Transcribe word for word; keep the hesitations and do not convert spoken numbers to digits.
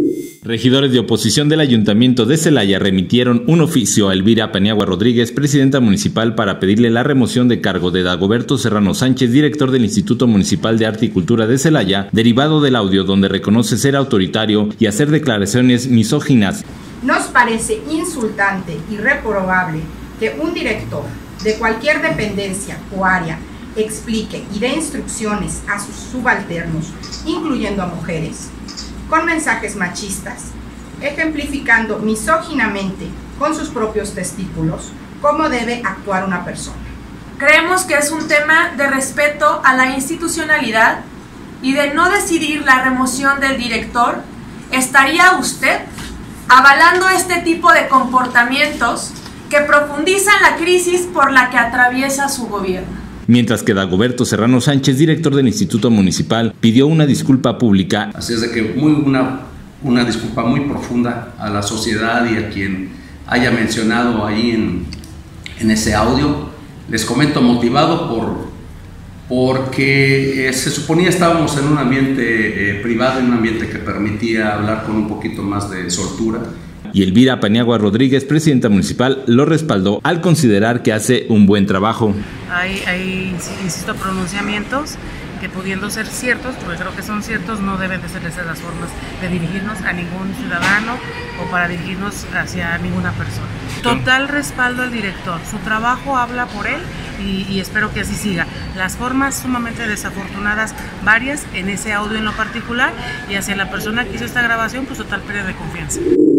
Regidores de oposición del Ayuntamiento de Celaya remitieron un oficio a Elvira Paniagua Rodríguez, presidenta municipal, para pedirle la remoción de cargo de Dagoberto Serrano Sánchez, director del Instituto Municipal de Arte y Cultura de Celaya, derivado del audio donde reconoce ser autoritario y hacer declaraciones misóginas. Nos parece insultante y reprobable que un director de cualquier dependencia o área explique y dé instrucciones a sus subalternos, incluyendo a mujeres, con mensajes machistas, ejemplificando misóginamente con sus propios testículos cómo debe actuar una persona. Creemos que es un tema de respeto a la institucionalidad y de no decidir la remoción del director. ¿Estaría usted avalando este tipo de comportamientos que profundizan la crisis por la que atraviesa su gobierno? Mientras que Dagoberto Serrano Sánchez, director del Instituto Municipal, pidió una disculpa pública. Así es de que muy una, una disculpa muy profunda a la sociedad y a quien haya mencionado ahí en, en ese audio. Les comento motivado por, porque eh, se suponía estábamos en un ambiente eh, privado, en un ambiente que permitía hablar con un poquito más de soltura. Y Elvira Paniagua Rodríguez, presidenta municipal, lo respaldó al considerar que hace un buen trabajo. Hay, hay, insisto, pronunciamientos que, pudiendo ser ciertos, porque creo que son ciertos, no deben de ser esas las formas de dirigirnos a ningún ciudadano o para dirigirnos hacia ninguna persona. Total respaldo al director, su trabajo habla por él y, y espero que así siga. Las formas sumamente desafortunadas, varias en ese audio en lo particular, y hacia la persona que hizo esta grabación, pues total pérdida de confianza.